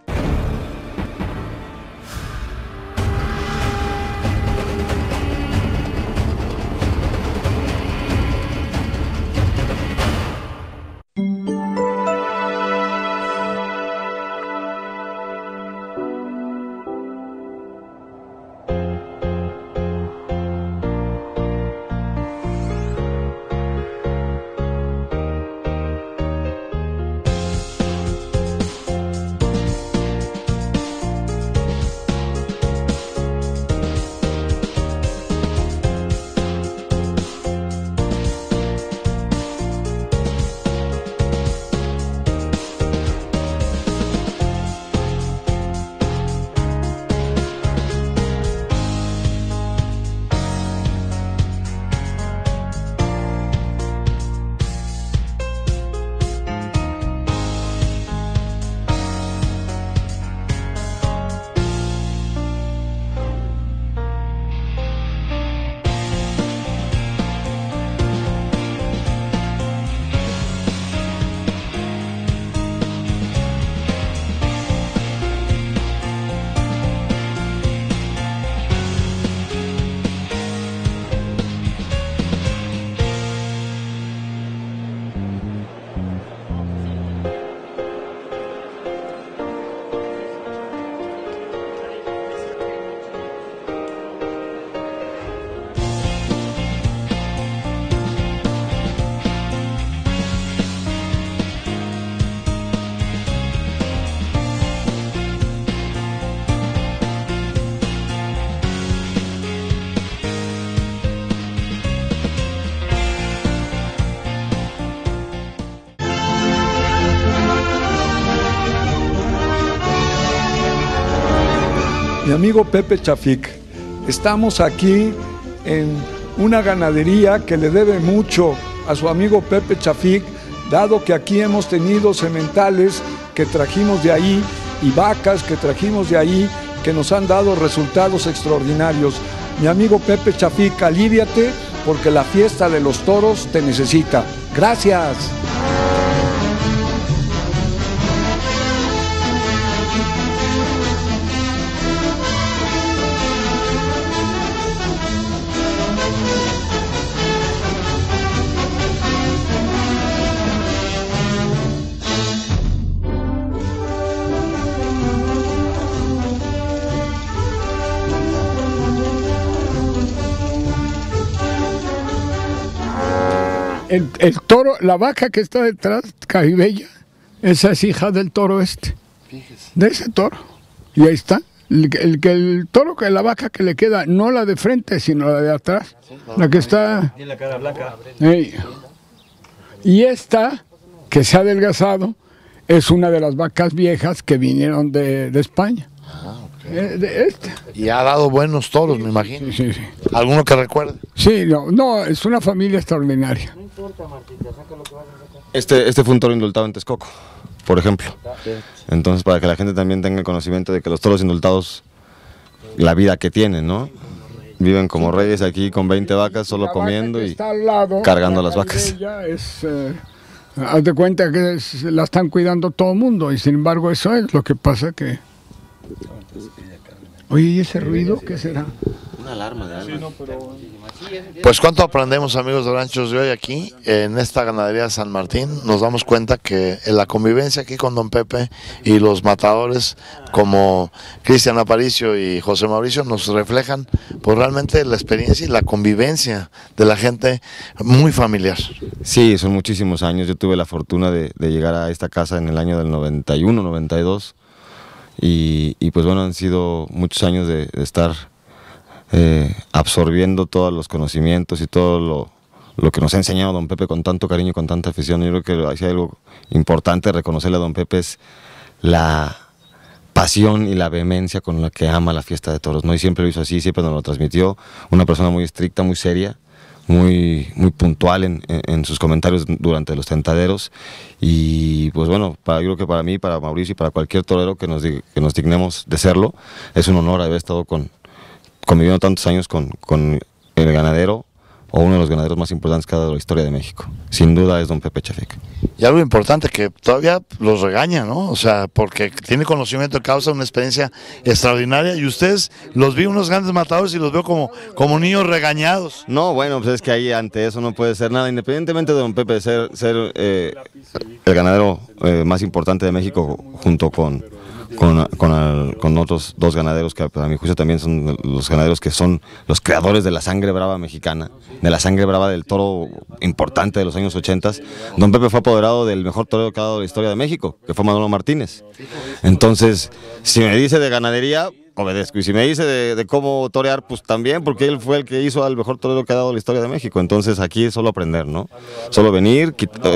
Mi amigo Pepe Chafik, estamos aquí en una ganadería que le debe mucho a su amigo Pepe Chafik, dado que aquí hemos tenido sementales que trajimos de ahí y vacas que trajimos de ahí que nos han dado resultados extraordinarios. Mi amigo Pepe Chafik, alíviate porque la fiesta de los toros te necesita. Gracias. El toro, la vaca que está detrás, Caribella, esa es hija del toro este, de ese toro. Y ahí está, el toro, que la vaca que le queda, no la de frente, sino la de atrás, la que está... Tiene la cara blanca. Y esta, que se ha adelgazado, es una de las vacas viejas que vinieron de España. De este. Y ha dado buenos toros, me imagino. Sí. ¿Alguno que recuerde? Sí, no, es una familia extraordinaria. No importa, Martita, saca lo que vas a sacar. Este fue un toro indultado en Texcoco, por ejemplo. Entonces, para que la gente también tenga el conocimiento de que los toros indultados, la vida que tienen, ¿no? Viven como reyes aquí con 20 vacas, solo comiendo y cargando las vacas. Haz de cuenta que la están cuidando todo el mundo, y sin embargo eso es lo que pasa que... Oye, ¿y ese ruido qué será? Una alarma de algo. Pues cuánto aprendemos, amigos de Ranchos de Hoy, aquí en esta ganadería de San Martín. Nos damos cuenta que en la convivencia aquí con don Pepe y los matadores como Cristian Aparicio y José Mauricio nos reflejan pues realmente la experiencia y la convivencia de la gente muy familiar. Sí, son muchísimos años. Yo tuve la fortuna de llegar a esta casa en el año del 91, 92, y pues bueno, han sido muchos años de estar absorbiendo todos los conocimientos y todo lo que nos ha enseñado don Pepe con tanto cariño y con tanta afición. Yo creo que si hay algo importante reconocerle a don Pepe es la pasión y la vehemencia con la que ama la fiesta de toros, ¿no? Y siempre lo hizo así, siempre nos lo transmitió. Una persona muy estricta, muy seria, muy puntual en sus comentarios durante los tentaderos. Y pues bueno, yo creo que para mí, para Mauricio y para cualquier torero que nos dignemos de serlo, es un honor haber estado conviviendo tantos años con el ganadero, o uno de los ganaderos más importantes que ha dado la historia de México. Sin duda es don Pepe Chafik. Y algo importante, que todavía los regaña, ¿no? O sea, porque tiene conocimiento de causa, una experiencia extraordinaria, y ustedes los vi unos grandes matadores y los veo como niños regañados. No, bueno, pues es que ahí ante eso no puede ser nada, independientemente de don Pepe ser el ganadero más importante de México, junto con otros dos ganaderos que a mi juicio también son los ganaderos que son los creadores de la sangre brava mexicana, de la sangre brava del toro importante de los años 80. Don Pepe fue apoderado del mejor torero que ha dado la historia de México, que fue Manolo Martínez. Entonces, si me dice de ganadería, obedezco, y si me dice de cómo torear, pues también, porque él fue el que hizo al mejor torero que ha dado la historia de México. Entonces aquí es solo aprender, ¿no? Solo venir,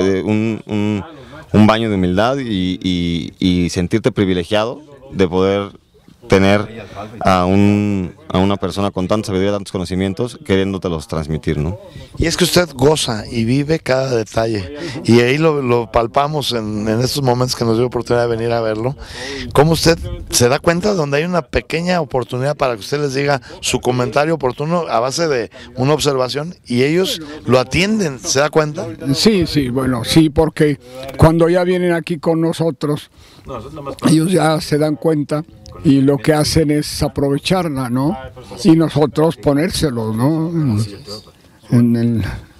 un baño de humildad y sentirte privilegiado de poder tener a una persona con tanta sabiduría, tantos conocimientos, queriéndotelos transmitir, ¿no? Y es que usted goza y vive cada detalle, y ahí lo palpamos en estos momentos que nos dio oportunidad de venir a verlo. ¿Cómo usted se da cuenta de donde hay una pequeña oportunidad para que usted les diga su comentario oportuno a base de una observación, y ellos lo atienden? ¿Se da cuenta? Sí, bueno, sí, porque cuando ya vienen aquí con nosotros, ellos ya se dan cuenta y lo que hacen es aprovecharla, ¿no? Y nosotros ponérselos, ¿no? En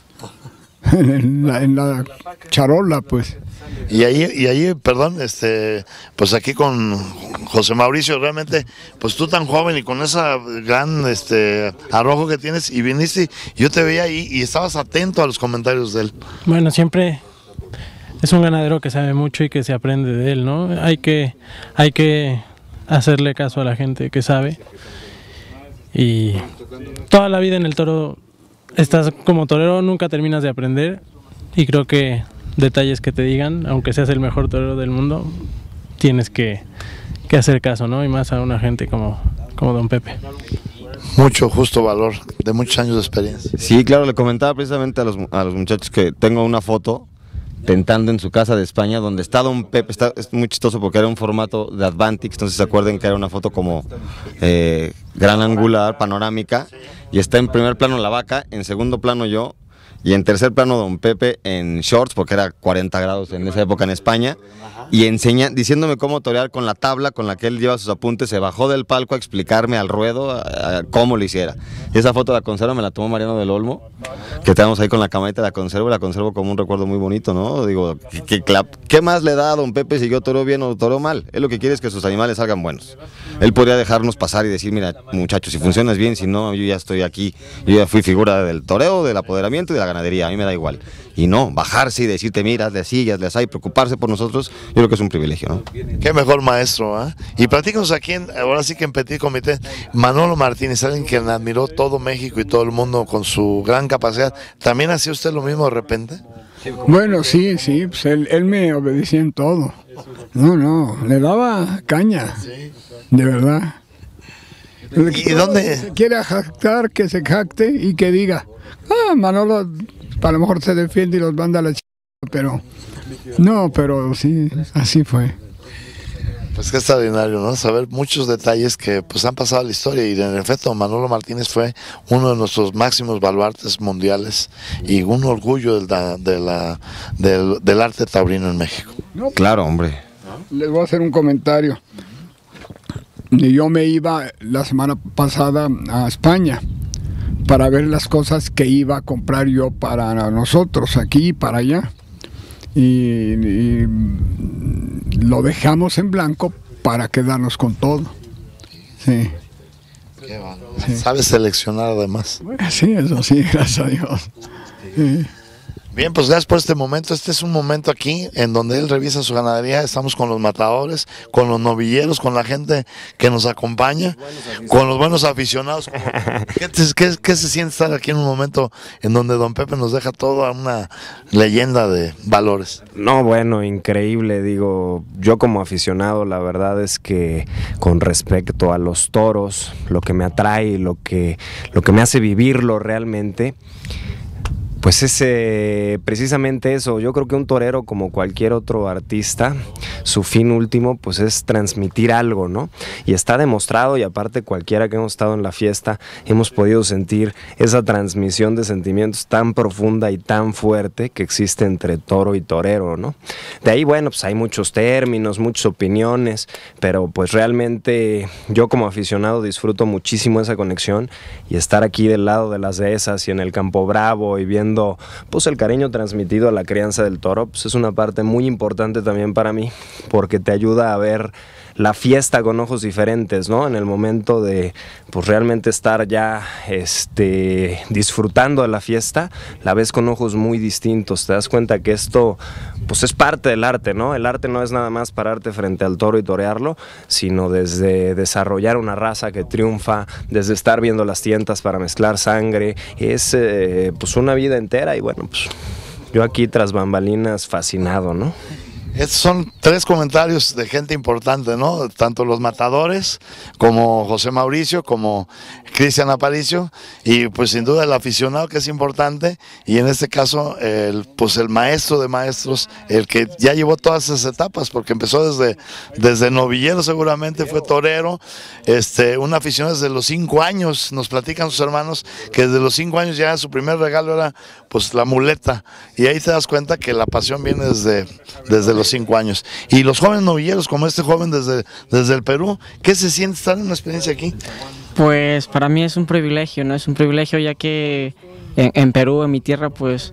la charola, pues. Y ahí, perdón, pues aquí con José Mauricio, realmente, pues tú tan joven y con esa gran arrojo que tienes, y viniste, yo te veía ahí y estabas atento a los comentarios de él. Bueno, siempre es un ganadero que sabe mucho y que se aprende de él, ¿no? Hay que hacerle caso a la gente que sabe, y toda la vida en el toro estás como torero, nunca terminas de aprender, y creo que detalles que te digan, aunque seas el mejor torero del mundo, tienes que hacer caso, ¿no? Y más a una gente como don Pepe. Mucho justo valor, de muchos años de experiencia. Sí, claro, le comentaba precisamente a los muchachos que tengo una foto tentando en su casa de España, donde está don Pepe. Es muy chistoso porque era un formato de Advantix, entonces se acuerden que era una foto como gran angular, panorámica, y está en primer plano la vaca, en segundo plano yo, y en tercer plano don Pepe en shorts, porque era 40 grados en esa época en España, y diciéndome cómo torear con la tabla con la que él lleva sus apuntes. Se bajó del palco a explicarme al ruedo a cómo lo hiciera. Y esa foto la conservo, me la tomó Mariano del Olmo, que tenemos ahí con la camarita, la conservo como un recuerdo muy bonito, ¿no? Digo, ¿qué más le da a don Pepe si yo toreo bien o toreo mal? Él lo que quiere es que sus animales salgan buenos. Él podría dejarnos pasar y decir, mira, muchachos, si funcionas bien, si no, yo ya estoy aquí, yo ya fui figura del toreo, del apoderamiento y de la ganadería, a mí me da igual. Y no, bajarse y decirte, mira, hazle así, hazle así, preocuparse por nosotros, yo creo que es un privilegio, ¿no? Qué mejor maestro, ¿eh? Y platícanos aquí, ahora sí que en Petit Comité, Manolo Martínez, alguien que admiró todo México y todo el mundo con su gran capacidad. ¿También hacía usted lo mismo de repente? Bueno, sí, pues él me obedecía en todo. No, le daba caña, de verdad. ¿Y dónde? Si quiere jactar, que se jacte y que diga, Manolo a lo mejor se defiende y los manda a la pero sí, así fue. Pues qué extraordinario, ¿no? Saber muchos detalles que pues han pasado a la historia, y en efecto Manolo Martínez fue uno de nuestros máximos baluartes mundiales y un orgullo del arte taurino en México. Claro, hombre. Les voy a hacer un comentario. Yo me iba la semana pasada a España para ver las cosas que iba a comprar yo para nosotros aquí y para allá. Y lo dejamos en blanco para quedarnos con todo. Sí. Qué bueno. Sí. Sabes seleccionar además. Sí, eso sí, gracias a Dios. Sí. Bien, pues gracias por este momento. Este es un momento aquí en donde él revisa su ganadería. Estamos con los matadores, con los novilleros, con la gente que nos acompaña, con los buenos aficionados. ¿Qué se siente estar aquí en un momento en donde don Pepe nos deja toda una leyenda de valores? No, bueno, increíble. Digo, yo como aficionado, la verdad es que con respecto a los toros, lo que me atrae, lo que me hace vivirlo realmente, pues es precisamente eso. Yo creo que un torero, como cualquier otro artista, su fin último pues es transmitir algo, ¿no? Y está demostrado, y aparte cualquiera que hemos estado en la fiesta hemos podido sentir esa transmisión de sentimientos tan profunda y tan fuerte que existe entre toro y torero, ¿no? De ahí, bueno, pues hay muchos términos, muchas opiniones, pero pues realmente yo como aficionado disfruto muchísimo esa conexión, y estar aquí del lado de las dehesas y en el Campo Bravo y viendo pues el cariño transmitido a la crianza del toro, pues es una parte muy importante también para mí, porque te ayuda a ver la fiesta con ojos diferentes, ¿no? En el momento de pues realmente estar ya disfrutando de la fiesta, la ves con ojos muy distintos. Te das cuenta que esto pues es parte del arte, ¿no? El arte no es nada más pararte frente al toro y torearlo, sino desde desarrollar una raza que triunfa, desde estar viendo las tientas para mezclar sangre, es pues una vida entera. Y bueno, pues yo aquí tras bambalinas fascinado, ¿no? Estos son 3 comentarios de gente importante, ¿no? Tanto los matadores, como José Mauricio, como Cristian Aparicio, y pues sin duda el aficionado, que es importante, y en este caso el maestro de maestros, el que ya llevó todas esas etapas, porque empezó desde novillero, seguramente fue torero, un aficionado desde los 5 años, nos platican sus hermanos que desde los 5 años ya su primer regalo era pues la muleta, y ahí te das cuenta que la pasión viene desde los 5 años. Y los jóvenes novilleros, como este joven desde el Perú, ¿qué se siente estar en una experiencia aquí? Pues para mí es un privilegio, ¿no? Es un privilegio, ya que en Perú, en mi tierra, pues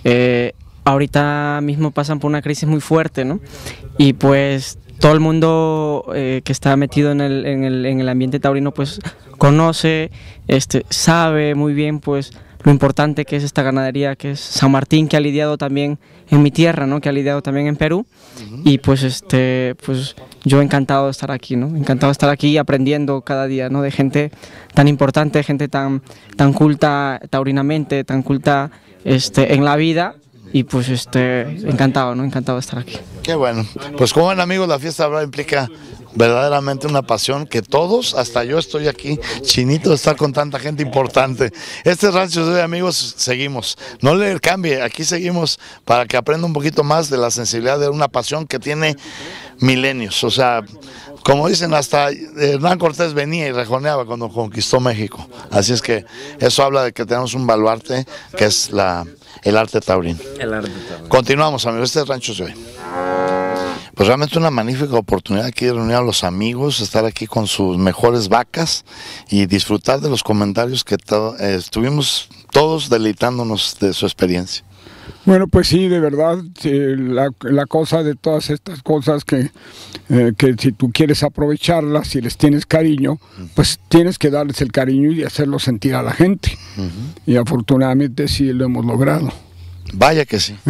ahorita mismo pasan por una crisis muy fuerte, ¿no? Y pues todo el mundo que está metido en el ambiente taurino pues conoce, sabe muy bien pues lo importante que es esta ganadería, que es San Martín, que ha lidiado también en mi tierra, ¿no? Que ha lidiado también en Perú. Y pues pues yo encantado de estar aquí, ¿no? Encantado de estar aquí aprendiendo cada día, ¿no? De gente tan importante, gente tan culta taurinamente, tan culta en la vida. Y pues encantado, ¿no? Encantado de estar aquí. Qué bueno. Pues como ven, amigos, la fiesta brava implica verdaderamente una pasión que todos, hasta yo estoy aquí chinito de estar con tanta gente importante. Este Rancho de hoy, amigos, seguimos. No le cambie, aquí seguimos para que aprenda un poquito más de la sensibilidad de una pasión que tiene milenios. O sea, como dicen, hasta Hernán Cortés venía y rejoneaba cuando conquistó México. Así es que eso habla de que tenemos un baluarte que es el arte taurino. El arte taurino. Continuamos, amigos, este es Rancho de hoy. Pues realmente una magnífica oportunidad aquí de reunir a los amigos, estar aquí con sus mejores vacas y disfrutar de los comentarios que estuvimos todos deleitándonos de su experiencia. Bueno, pues sí, de verdad, la cosa de todas estas cosas que si tú quieres aprovecharlas, si les tienes cariño, pues tienes que darles el cariño y hacerlo sentir a la gente. Y afortunadamente sí lo hemos logrado. Vaya que sí.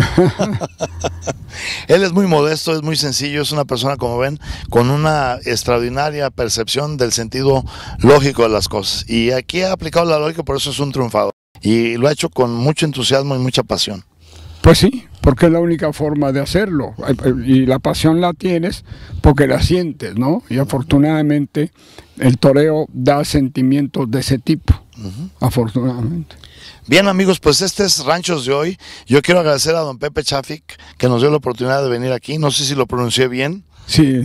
Él es muy modesto, es muy sencillo, es una persona, como ven, con una extraordinaria percepción del sentido lógico de las cosas. Y aquí ha aplicado la lógica, por eso es un triunfador. Y lo ha hecho con mucho entusiasmo y mucha pasión. Pues sí, porque es la única forma de hacerlo. Y la pasión la tienes porque la sientes, ¿no? Y afortunadamente el toreo da sentimientos de ese tipo. Afortunadamente. Bien, amigos, pues este es Ranchos de hoy. Yo quiero agradecer a don Pepe Chafik que nos dio la oportunidad de venir aquí. No sé si lo pronuncié bien. Sí.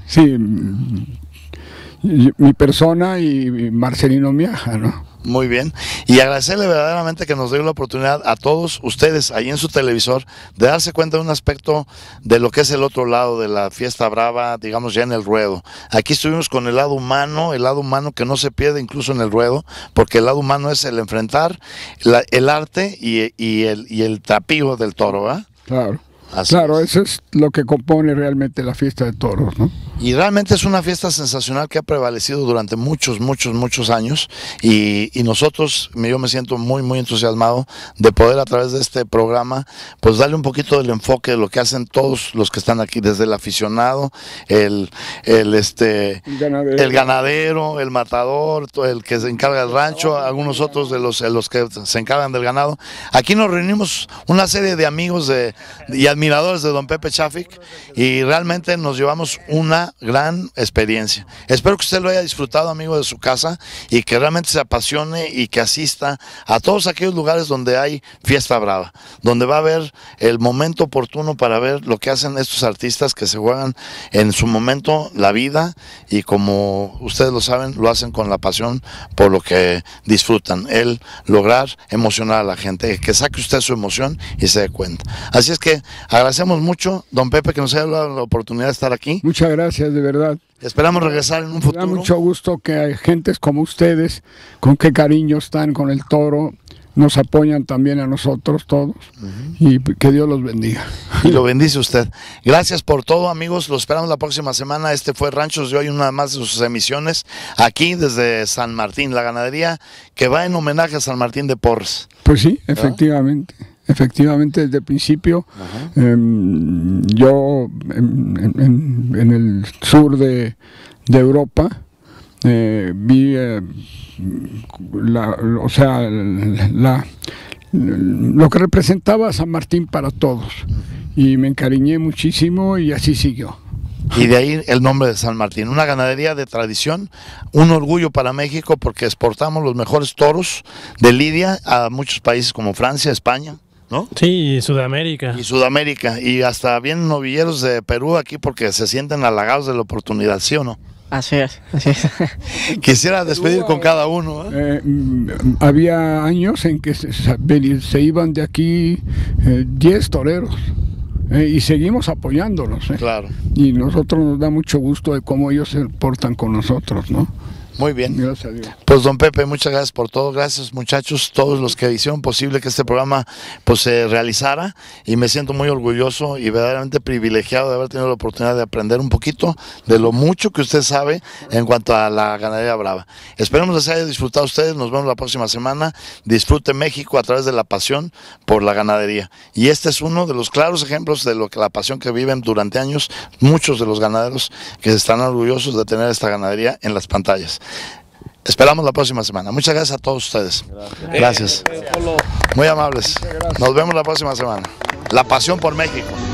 Mi persona y Marcelino Miaja, ¿no? Muy bien, y agradecerle verdaderamente que nos dio la oportunidad a todos ustedes ahí en su televisor de darse cuenta de un aspecto de lo que es el otro lado de la fiesta brava, digamos ya en el ruedo. Aquí estuvimos con el lado humano que no se pierde incluso en el ruedo, porque el lado humano es el enfrentar el arte y el tapío del toro, ¿verdad? Claro, claro, eso es lo que compone realmente la fiesta de toros, ¿no? Y realmente es una fiesta sensacional que ha prevalecido durante muchos años y nosotros, yo me siento muy entusiasmado de poder a través de este programa pues darle un poquito del enfoque de lo que hacen todos los que están aquí, desde el aficionado, el ganadero, el matador, el que se encarga del rancho, algunos otros de los que se encargan del ganado. Aquí nos reunimos una serie de amigos y admiradores de don Pepe Chafik y realmente nos llevamos una gran experiencia. Espero que usted lo haya disfrutado, amigo, de su casa y que realmente se apasione y que asista a todos aquellos lugares donde hay fiesta brava, donde va a haber el momento oportuno para ver lo que hacen estos artistas que se juegan en su momento la vida y, como ustedes lo saben, lo hacen con la pasión por lo que disfrutan, el lograr emocionar a la gente, que saque usted su emoción y se dé cuenta. Así es que agradecemos mucho, don Pepe, que nos haya dado la oportunidad de estar aquí. Muchas gracias, de verdad. Esperamos regresar en un futuro. Me da mucho gusto que hay gentes como ustedes, con qué cariño están con el toro, nos apoyan también a nosotros todos, y que Dios los bendiga. Y lo bendice usted. Gracias por todo, amigos, los esperamos la próxima semana. Este fue Ranchos de Hoy, una más de sus emisiones, aquí desde San Martín, la ganadería que va en homenaje a San Martín de Porres. Pues sí, efectivamente. Efectivamente, desde el principio, yo en el sur de Europa vi lo que representaba San Martín para todos y me encariñé muchísimo y así siguió. Y de ahí el nombre de San Martín, una ganadería de tradición, un orgullo para México porque exportamos los mejores toros de lidia a muchos países como Francia, España, ¿no? Sí, y Sudamérica. Y Sudamérica, y hasta vienen novilleros de Perú aquí porque se sienten halagados de la oportunidad, ¿sí o no? Así es, así es. Quisiera despedir con cada uno. Había años en que se iban de aquí 10 toreros. Y seguimos apoyándolos. Claro. Y nosotros nos da mucho gusto de cómo ellos se portan con nosotros, ¿no? Muy bien. Gracias a Dios. Pues don Pepe, muchas gracias por todo. Gracias, muchachos, todos los que hicieron posible que este programa pues se realizara, y me siento muy orgulloso y verdaderamente privilegiado de haber tenido la oportunidad de aprender un poquito de lo mucho que usted sabe en cuanto a la ganadería brava. Esperemos que se haya disfrutado ustedes. Nos vemos la próxima semana. Disfrute México a través de la pasión por la ganadería, y este es uno de los claros ejemplos de lo que la pasión que viven durante años muchos de los ganaderos que están orgullosos de tener esta ganadería en las pantallas. Esperamos la próxima semana. Muchas gracias a todos ustedes. Gracias. Muy amables. Nos vemos la próxima semana. La pasión por México.